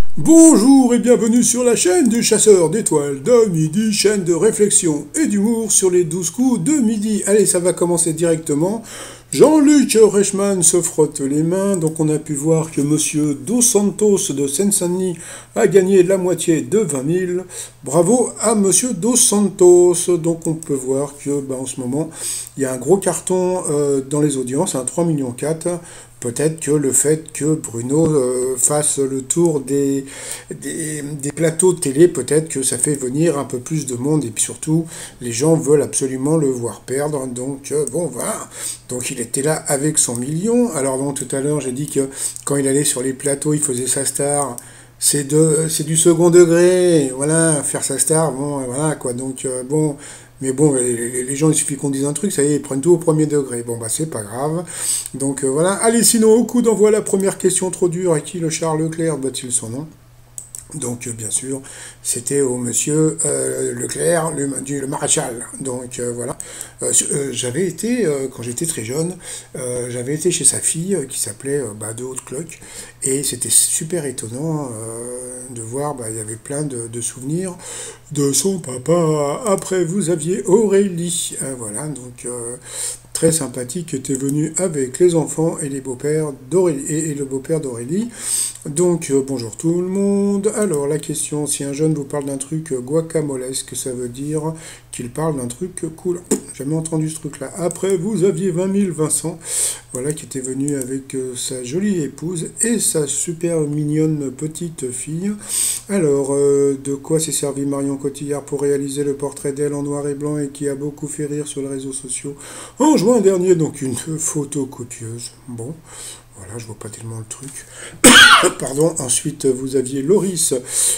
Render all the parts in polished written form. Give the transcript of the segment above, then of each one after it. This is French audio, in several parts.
Bonjour et bienvenue sur la chaîne du chasseur d'étoiles de midi, chaîne de réflexion et d'humour sur les 12 coups de midi. Allez, ça va commencer directement. Jean-Luc Reichmann se frotte les mains, donc on a pu voir que Monsieur Dos Santos de Seine-Saint-Denis a gagné la moitié de 20 000. Bravo à Monsieur Dos Santos. Donc on peut voir que en ce moment, il y a un gros carton dans les audiences, un 3,4 millions. Peut-être que le fait que Bruno fasse le tour des plateaux de télé, peut-être que ça fait venir un peu plus de monde et puis surtout, les gens veulent absolument le voir perdre. Donc, bon, voilà. Donc, il était là avec son million. Alors, donc, tout à l'heure, j'ai dit que quand il allait sur les plateaux, il faisait sa star. C'est du second degré, voilà, faire sa star, bon, voilà, quoi. Donc, bon, mais bon, les gens, il suffit qu'on dise un truc, ça y est, ils prennent tout au premier degré. Bon, bah, c'est pas grave. Donc, voilà. Allez, sinon, au coup d'envoi, la première question trop dure. À qui le Charles Leclerc doit-il son nom? Donc, bien sûr, c'était au monsieur Leclerc, le maréchal. Donc, voilà. J'avais été, quand j'étais très jeune, j'avais été chez sa fille qui s'appelait de Haute-Cloque. Et c'était super étonnant de voir, il y avait plein de souvenirs de son papa. Après, vous aviez Aurélie. Voilà, donc très sympathique, qui était venu avec les enfants et les beaux-pères d'Aurélie et le beau-père d'Aurélie. Donc, bonjour tout le monde. Alors, la question, si un jeune vous parle d'un truc guacamolesque, ça veut dire qu'il parle d'un truc cool. J'ai jamais entendu ce truc-là. Après, vous aviez 20 000 Vincent, voilà, qui était venu avec sa jolie épouse et sa super mignonne petite fille. Alors, de quoi s'est servi Marion Cotillard pour réaliser le portrait d'elle en noir et blanc et qui a beaucoup fait rire sur les réseaux sociaux en juin dernier, donc une photo copieuse. Bon, voilà, je vois pas tellement le truc. Pardon. Ensuite, vous aviez Loris,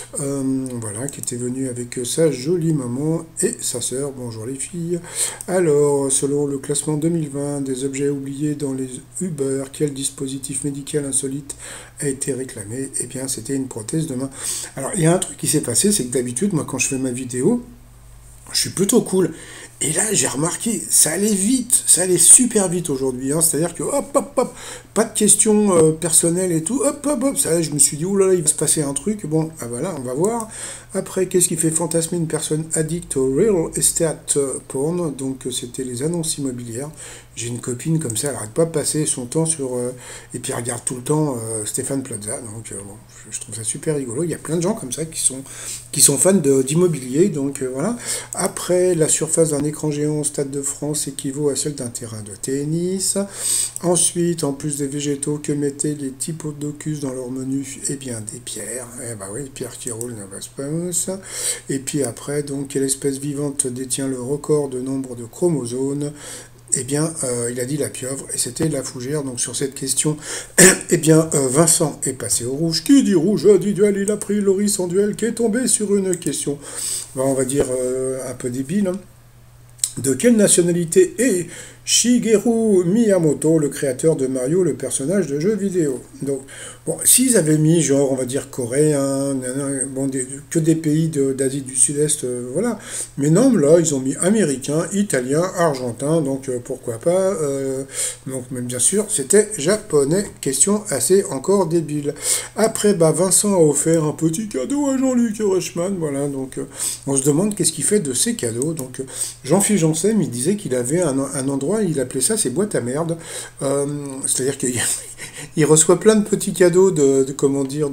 voilà, qui était venu avec sa jolie maman et sa sœur. Bonjour les filles. Alors, selon le classement 2020 des objets oubliés dans les Uber, quel dispositif médical insolite a été réclamé? Eh bien, c'était une prothèse de main. Alors, il y a un truc qui s'est passé, c'est que d'habitude, moi, quand je fais ma vidéo, je suis plutôt cool. Et là, j'ai remarqué, ça allait vite, ça allait super vite aujourd'hui. Hein. C'est-à-dire que, hop, hop, hop, pas de questions personnelles et tout, hop, hop, hop. Ça, je me suis dit, oh là là, il va se passer un truc. Bon, voilà, on va voir. Après, qu'est-ce qui fait fantasmer une personne addict au real estate porn? Donc, c'était les annonces immobilières. J'ai une copine comme ça, elle n'arrête pas de passer son temps sur... et puis, elle regarde tout le temps Stéphane Plaza. Donc, bon, je trouve ça super rigolo. Il y a plein de gens comme ça qui sont fans d'immobilier. Donc, voilà. Après, la surface d'un écran géant au Stade de France équivaut à celle d'un terrain de tennis. Ensuite, en plus des végétaux, que mettaient les Diplodocus dans leur menu? Eh bien, des pierres. Eh ben oui, pierres qui roulent, Nova Spamos. Et puis après, donc, quelle espèce vivante détient le record de nombre de chromosomes? Eh bien, il a dit la pieuvre, et c'était la fougère. Donc sur cette question, eh bien, Vincent est passé au rouge. Qui dit rouge dit duel, il a pris Loris en duel, qui est tombé sur une question, on va dire, un peu débile. Hein. De quelle nationalité est Shigeru Miyamoto, le créateur de Mario, le personnage de jeu vidéo? Donc, bon, s'ils avaient mis, genre, on va dire coréen, bon, que des pays d'Asie du Sud-Est, voilà. Mais non, là, ils ont mis américain, italien, argentin, donc pourquoi pas. Donc, même bien sûr, c'était japonais. Question assez encore débile. Après, Vincent a offert un petit cadeau à Jean-Luc Reichmann, voilà. Donc, on se demande qu'est-ce qu'il fait de ces cadeaux. Donc, Jean-Philippe Janssen, il disait qu'il avait un endroit, il appelait ça ses boîtes à merde. C'est-à-dire qu'il reçoit plein de petits cadeaux comment dire,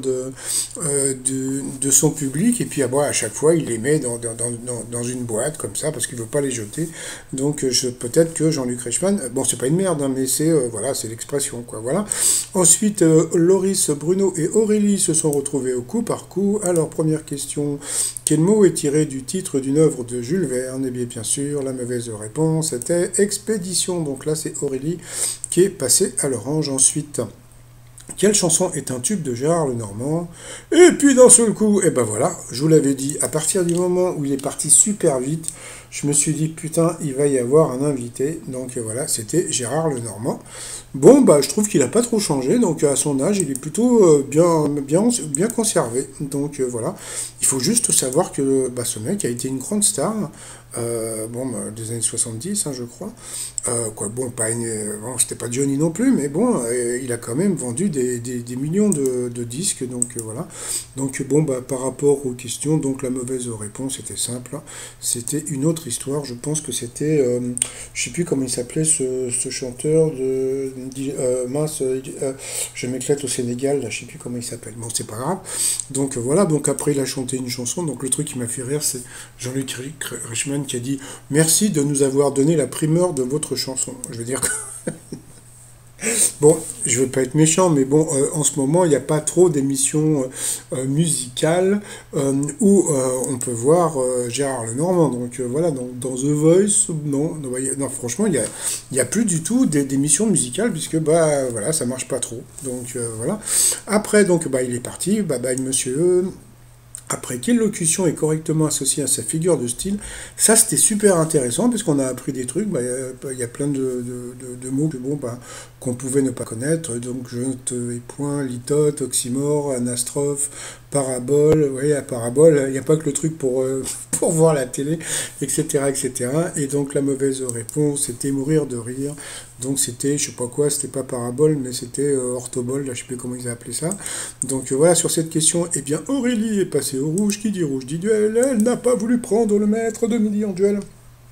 de son public, et puis à chaque fois, il les met dans une boîte, comme ça, parce qu'il ne veut pas les jeter. Donc, peut-être que Jean-Luc Reichmann, bon, c'est pas une merde, hein, mais c'est voilà, c'est l'expression, quoi, voilà. Ensuite, Loris, Bruno et Aurélie se sont retrouvés au coup par coup. Alors, première question, quel mot est tiré du titre d'une œuvre de Jules Verne? Eh bien sûr, la mauvaise réponse était expédition. Donc là, c'est Aurélie qui est passée à l'orange. Ensuite, quelle chanson est un tube de Gérard Lenormand? Et puis d'un seul coup, et ben voilà, je vous l'avais dit, à partir du moment où il est parti super vite, je me suis dit, putain, il va y avoir un invité. Donc voilà, c'était Gérard Lenormand. Bon, bah, je trouve qu'il a pas trop changé, donc à son âge, il est plutôt bien conservé. Donc voilà, il faut juste savoir que bah, ce mec a été une grande star, bon, bah, des années 70, hein, je crois. Quoi, bon, bon, c'était pas Johnny non plus, mais bon, il a quand même vendu des millions de disques, donc voilà. Donc bon, bah, par rapport aux questions, donc la mauvaise réponse était simple, hein. C'était une autre histoire. Je pense que c'était, je sais plus comment il s'appelait ce chanteur mince, je m'éclate au Sénégal, là, je sais plus comment il s'appelle. Bon, c'est pas grave. Donc voilà. Donc après, il a chanté une chanson. Donc le truc qui m'a fait rire, c'est Jean-Luc Reichmann qui a dit merci de nous avoir donné la primeur de votre chanson. Je veux dire. Bon, je veux pas être méchant, mais bon, en ce moment, il n'y a pas trop d'émissions musicales où on peut voir Gérard Lenormand. Donc voilà, dans The Voice, non, non, non, franchement, il y a plus du tout d'émissions musicales puisque bah voilà, ça marche pas trop. Donc voilà. Après, donc bah il est parti, bye bye monsieur. Après, quelle locution est correctement associée à sa figure de style? Ça, c'était super intéressant parce qu'on a appris des trucs. Bah, il y a plein de mots que, bon, bah, qu'on pouvait ne pas connaître. Donc, je te et point, litote, oxymore, anastrophe, parabole. Oui, à parabole, il n'y a pas que le truc pour, pour voir la télé, etc., etc. Et donc, la mauvaise réponse, c'était mourir de rire. Donc, c'était, je sais pas quoi, c'était pas parabole, mais c'était orthobole, là, je sais plus comment ils appelaient ça. Donc voilà, sur cette question, eh bien Aurélie est passée au rouge dit duel, elle n'a pas voulu prendre le maître de midi en duel.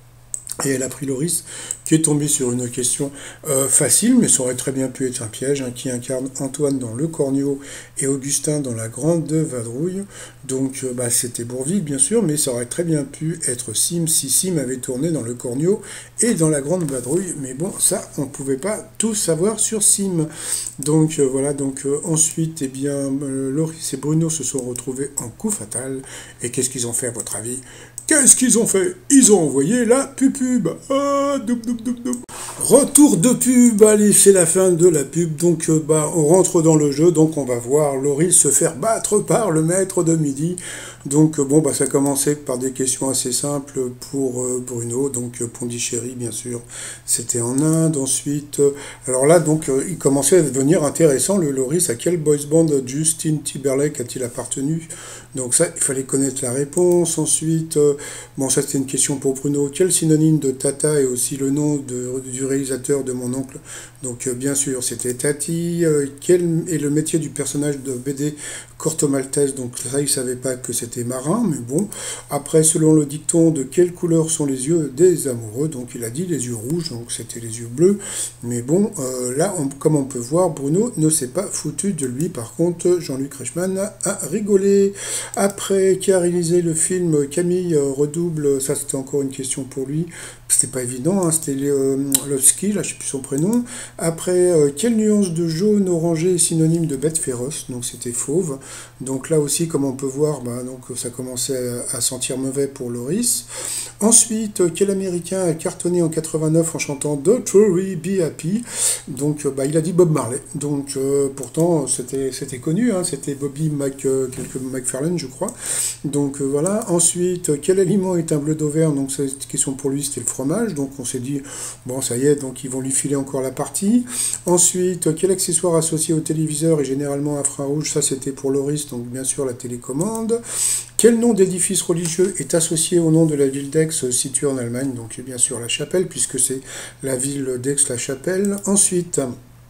Et elle a pris Loris, qui est tombé sur une question facile, mais ça aurait très bien pu être un piège, hein, qui incarne Antoine dans Le Cornio et Augustin dans La Grande Vadrouille. Donc bah, c'était Bourvil, bien sûr, mais ça aurait très bien pu être Sim, si Sim avait tourné dans Le Cornio et dans La Grande Vadrouille. Mais bon, ça, on ne pouvait pas tout savoir sur Sim. Donc voilà, donc ensuite, eh bien, Loris et Bruno se sont retrouvés en coup fatal. Et qu'est-ce qu'ils ont fait, à votre avis? Qu'est-ce qu'ils ont fait? Ils ont envoyé la pub. Ah, doub, doub, doub, doub. Retour de pub, allez, c'est la fin de la pub, donc bah, on rentre dans le jeu, donc on va voir Loris se faire battre par le maître de midi. Donc bon, bah, ça commençait par des questions assez simples pour Bruno, donc Pondichéry, bien sûr, c'était en Inde. Ensuite, alors là, donc il commençait à devenir intéressant, le Loris, à quel boys band Justin Timberlake a-t-il appartenu? Donc ça, il fallait connaître la réponse. Ensuite, bon, ça c'était une question pour Bruno. Quel synonyme de Tata est aussi le nom du réalisateur de mon oncle? Donc bien sûr, c'était Tati. Quel est le métier du personnage de BD Corto Maltese? Donc ça, il ne savait pas que c'était marin, mais bon. Après, selon le dicton, de quelle couleur sont les yeux des amoureux? Donc il a dit les yeux rouges, donc c'était les yeux bleus. Mais bon, là, comme on peut voir, Bruno ne s'est pas foutu de lui. Par contre, Jean-Luc Reichmann a rigolé. Après, qui a réalisé le film Camille Redouble, ça c'était encore une question pour lui. C'était pas évident, hein, c'était Lovski, là je sais plus son prénom. Après, quelle nuance de jaune orangé est synonyme de bête féroce? Donc c'était fauve. Donc là aussi, comme on peut voir, bah, donc, ça commençait à sentir mauvais pour Loris. Ensuite, quel Américain a cartonné en 89 en chantant Don't Worry, Be Happy? Donc bah, il a dit Bob Marley. Donc pourtant c'était connu, hein, c'était Bobby McFerlane, je crois. Donc voilà. Ensuite, quel aliment est un bleu d'Auvergne? Donc cette question pour lui, c'était le fromage. Donc on s'est dit, bon ça y est, donc ils vont lui filer encore la partie. Ensuite, quel accessoire associé au téléviseur est généralement infrarouge? Ça c'était pour Loris, donc bien sûr la télécommande. Quel nom d'édifice religieux est associé au nom de la ville d'Aix située en Allemagne? Donc bien sûr la chapelle, puisque c'est la ville d'Aix-la-Chapelle. Ensuite,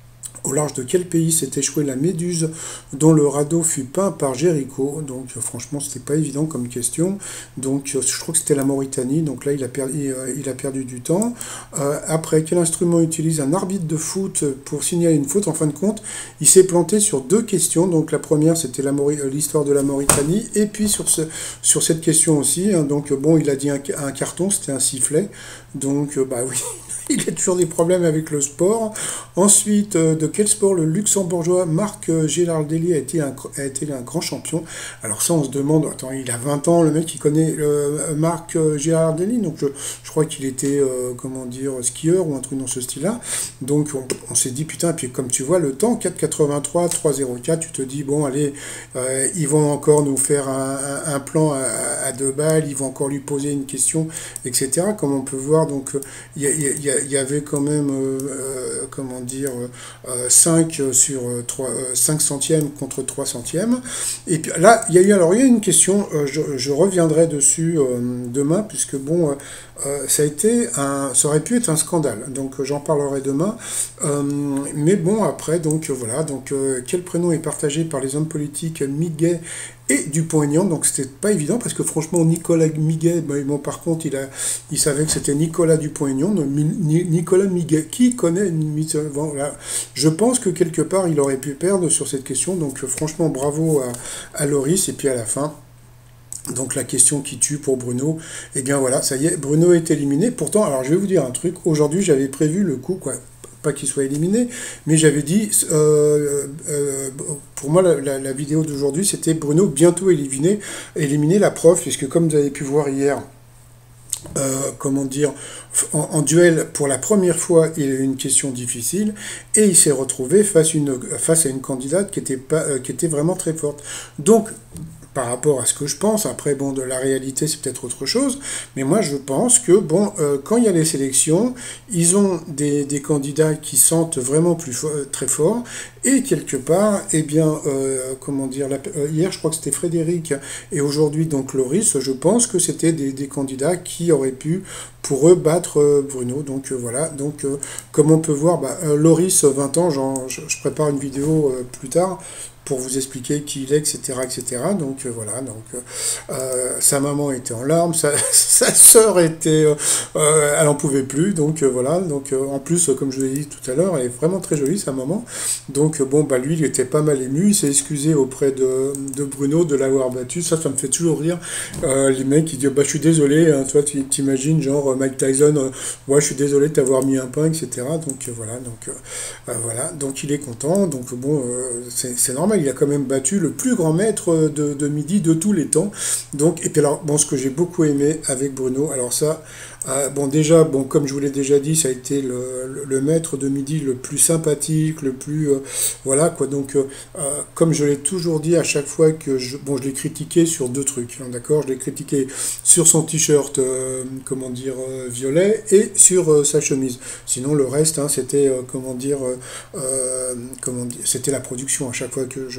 au large de quel pays s'est échouée la Méduse dont le radeau fut peint par Géricault? Donc franchement, c'était pas évident comme question. Donc je crois que c'était la Mauritanie. Donc là, il a perdu du temps. Après, quel instrument utilise un arbitre de foot pour signaler une faute? En fin de compte, il s'est planté sur deux questions. Donc la première, c'était l'histoire de la Mauritanie. Et puis sur cette question aussi, hein, donc bon, il a dit un carton, c'était un sifflet. Donc bah oui. Il a toujours des problèmes avec le sport. Ensuite, de quel sport le luxembourgeois Marc Girardelli a été un grand champion? Alors ça, on se demande, attends, il a 20 ans, le mec, il connaît Marc Girardelli, donc je crois qu'il était, comment dire, skieur ou un truc dans ce style-là. Donc on s'est dit, putain, puis comme tu vois le temps, 4,83, 3,04, tu te dis, bon, allez, ils vont encore nous faire un plan à deux balles, ils vont encore lui poser une question, etc. Comme on peut voir, donc il y a il y avait quand même, comment dire, 5 sur 3, 5 centièmes contre 3 centièmes. Et puis là, il y a une question, je reviendrai dessus demain, puisque bon, ça aurait pu être un scandale, donc j'en parlerai demain. Mais bon, après, donc voilà, donc quel prénom est partagé par les hommes politiques Miguet et Dupont-Aignan, donc c'était pas évident, parce que franchement, Nicolas Miguet, bon, par contre, il savait que c'était Nicolas Dupont-Aignan, Nicolas Miguet, qui connaît, bon, là, je pense que quelque part, il aurait pu perdre sur cette question, donc franchement, bravo à Loris, et puis à la fin, donc la question qui tue pour Bruno, et bien voilà, ça y est, Bruno est éliminé. Pourtant, alors je vais vous dire un truc, aujourd'hui j'avais prévu le coup, quoi, pas qu'il soit éliminé, mais j'avais dit, pour moi la vidéo d'aujourd'hui c'était Bruno bientôt éliminer la prof, puisque comme vous avez pu voir hier, comment dire, en duel, pour la première fois, il a eu une question difficile, et il s'est retrouvé face à une candidate qui était vraiment très forte. Donc, par rapport à ce que je pense, après, bon, de la réalité, c'est peut-être autre chose, mais moi, je pense que, bon, quand il y a les sélections, ils ont des candidats qui sentent vraiment très fort, et quelque part, eh bien, comment dire, hier, je crois que c'était Frédéric, et aujourd'hui, donc, Loris, je pense que c'était des candidats qui auraient pu, pour eux, battre Bruno. Donc, voilà. Donc, comme on peut voir, Loris, 20 ans, je prépare une vidéo plus tard, pour vous expliquer qui il est, etc., etc. Donc voilà, donc sa maman était en larmes, sa sœur était, elle en pouvait plus, donc voilà, donc en plus, comme je l'ai dit tout à l'heure, elle est vraiment très jolie, sa maman. Donc bon, lui, il était pas mal ému, il s'est excusé auprès de Bruno de l'avoir battu. Ça me fait toujours rire, les mecs qui disent, je suis désolé, hein, toi, tu t'imagines, genre Mike Tyson, ouais, je suis désolé de t'avoir mis un pain, etc. Donc voilà, donc il est content, donc bon, c'est normal. Il a quand même battu le plus grand maître de midi de tous les temps. Donc, et puis alors, bon, ce que j'ai beaucoup aimé avec Bruno, alors ça, bon, déjà, bon, comme je vous l'ai déjà dit, ça a été le maître de midi le plus sympathique, le plus, voilà, quoi. Donc, comme je l'ai toujours dit à chaque fois que je l'ai critiqué sur deux trucs, hein, d'accord? Je l'ai critiqué sur son t-shirt, comment dire, violet, et sur sa chemise. Sinon, le reste, hein, c'était, comment dire, c'était la production à chaque fois que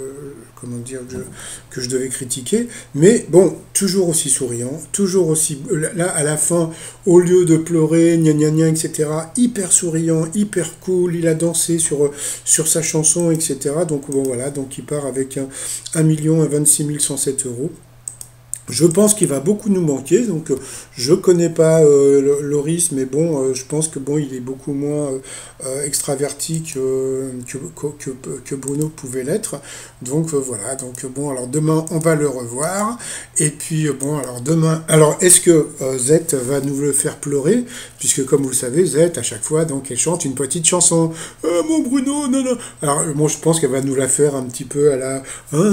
que je devais critiquer. Mais bon, toujours aussi souriant, toujours aussi, là, à la fin, au lieu de pleurer, gna gna gna, etc., hyper souriant, hyper cool, il a dansé sur sa chanson, etc. Donc bon, voilà, donc il part avec 1 26 107 euros. Je pense qu'il va beaucoup nous manquer, donc je connais pas Loris, mais bon, je pense que bon, il est beaucoup moins extraverti que Bruno pouvait l'être. Donc voilà, donc bon, alors demain on va le revoir, et puis bon, alors demain, alors est-ce que Z va nous le faire pleurer, puisque comme vous le savez, Z à chaque fois, donc elle chante une petite chanson, mon Bruno, non non. Alors bon, je pense qu'elle va nous la faire un petit peu à la,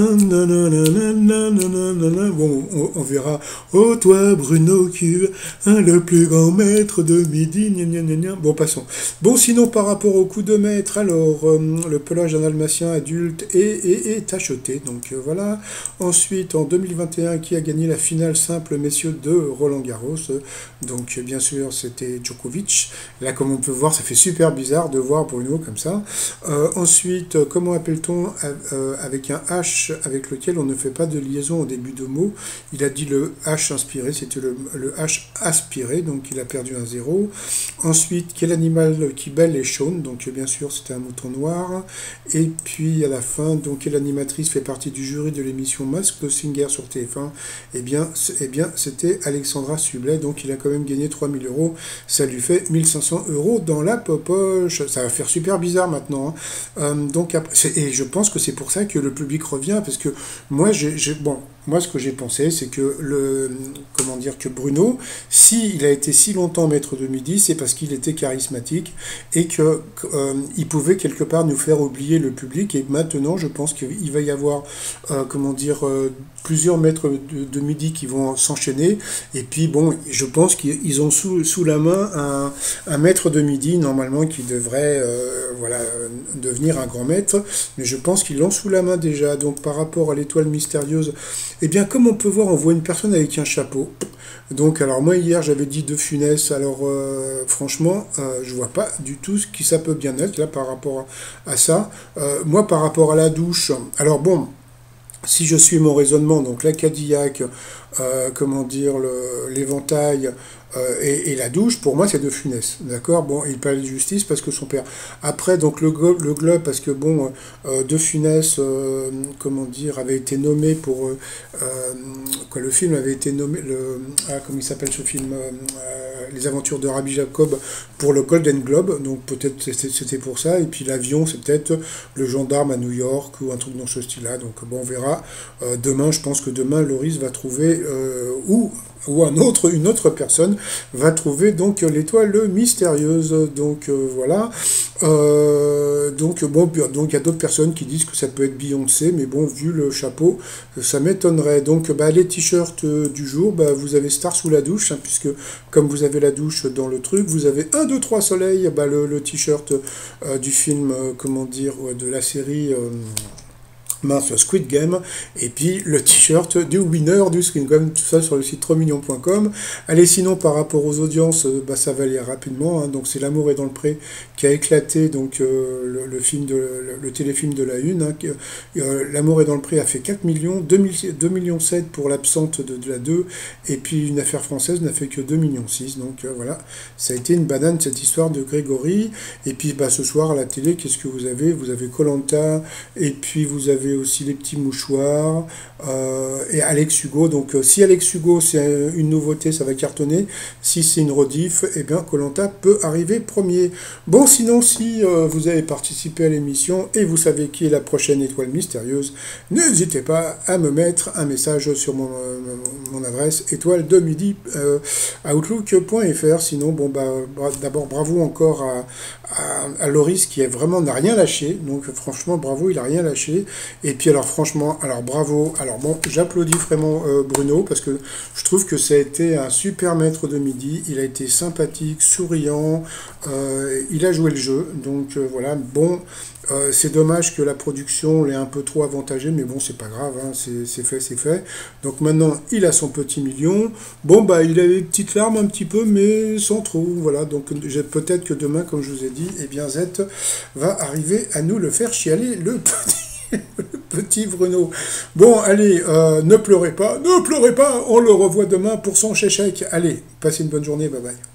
bon. On verra. Oh, toi, Bruno, qui est le plus grand maître de midi. Gna, gna, gna, gna. Bon, passons. Bon, sinon, par rapport au coup de maître, alors, le pelage d'un Alsacien adulte est acheté. Donc, voilà. Ensuite, en 2021, qui a gagné la finale simple messieurs de Roland-Garros? Donc, bien sûr, c'était Djokovic. Là, comme on peut voir, ça fait super bizarre de voir Bruno comme ça. Ensuite, comment appelle-t-on avec un H avec lequel on ne fait pas de liaison au début de mots? Il a dit le H inspiré, c'était le H aspiré, donc il a perdu un 0. Ensuite, quel animal qui bêle et chaune? Donc bien sûr, c'était un mouton noir. Et puis à la fin, donc quelle animatrice fait partie du jury de l'émission Mask Singer sur TF1? Eh bien c'était Alexandra Sublet, donc il a quand même gagné 3000 euros. Ça lui fait 1500 euros dans la poche. Ça va faire super bizarre maintenant, hein. Donc après, et je pense que c'est pour ça que le public revient, parce que moi, moi, ce que j'ai pensé, c'est que que Bruno, s'il a été si longtemps maître de midi, c'est parce qu'il était charismatique et que il pouvait quelque part nous faire oublier le public. Et maintenant, je pense qu'il va y avoir, plusieurs maîtres de midi qui vont s'enchaîner. Et puis, bon, je pense qu'ils ont sous la main un maître de midi, normalement, qui devrait, devenir un grand maître. Mais je pense qu'ils l'ont sous la main déjà. Donc, par rapport à l'étoile mystérieuse, Eh bien, comme on peut voir, on voit une personne avec un chapeau. Donc, alors moi hier j'avais dit De Funès, alors franchement, je vois pas du tout ce qui ça peut bien être là par rapport à ça. Moi par rapport à la douche, alors bon, si je suis mon raisonnement, donc la Cadillac, comment dire, l'éventail et la douche, pour moi c'est De Funès, d'accord. Bon, il parlait de justice parce que son père. Après, donc le globe, parce que bon, De Funès, comment dire, avait été nommé pour quoi, le film avait été nommé, comment il s'appelle ce film, Les Aventures de Rabbi Jacob, pour le Golden Globe, donc peut-être c'était pour ça. Et puis l'avion, c'est peut-être le gendarme à New York ou un truc dans ce style-là. Donc bon, on verra. Demain, je pense que demain, Loris va trouver ou une autre personne va trouver donc l'étoile mystérieuse. Donc voilà. Donc bon, donc il y a d'autres personnes qui disent que ça peut être Beyoncé, mais bon, vu le chapeau, ça m'étonnerait. Donc bah, les t-shirts du jour, bah, vous avez Star sous la douche, hein, puisque comme vous avez la douche dans le truc, vous avez 1, 2, 3 soleils, bah, le t-shirt du film, comment dire, de la série. Mince, Squid Game, et puis le t-shirt du winner du Squid Game, tout ça sur le site 3millions.com. Allez, sinon par rapport aux audiences, bah, ça va aller rapidement, hein. Donc c'est L'amour est dans le pré qui a éclaté, donc le film le téléfilm de la Une, hein, L'amour est dans le pré a fait 4 millions, 2 millions 7 pour l'absente de la 2, et puis Une affaire française n'a fait que 2 millions 6, donc voilà, ça a été une banane cette histoire de Grégory. Et puis bah, ce soir à la télé, qu'est-ce que vous avez? Vous avez koh, et puis vous avez aussi Les Petits Mouchoirs, et Alex Hugo. Donc si Alex Hugo c'est une nouveauté, ça va cartonner. Si c'est une rediff, eh bien koh peut arriver premier. Bon, sinon si vous avez participé à l'émission et vous savez qui est la prochaine étoile mystérieuse, n'hésitez pas à me mettre un message sur mon adresse étoile de midi outlook.fr. Sinon, bon bah d'abord bravo encore à Loris qui n'a rien lâché. Donc franchement bravo, il a rien lâché. Et puis alors franchement, alors bravo. Alors bon, j'applaudis vraiment Bruno parce que je trouve que ça a été un super maître de midi. Il a été sympathique, souriant, il a joué le jeu. Donc voilà, bon, c'est dommage que la production l'ait un peu trop avantagé, mais bon, c'est pas grave, hein, c'est fait, c'est fait. Donc maintenant, il a son petit million. Bon, bah, il a des petites larmes un petit peu, mais sans trop. Voilà, donc peut-être que demain, comme je vous ai dit, eh bien, Z va arriver à nous le faire chialer, le petit. Le petit Bruno. Bon, allez, ne pleurez pas, on le revoit demain pour son chèque. Allez, passez une bonne journée, bye bye.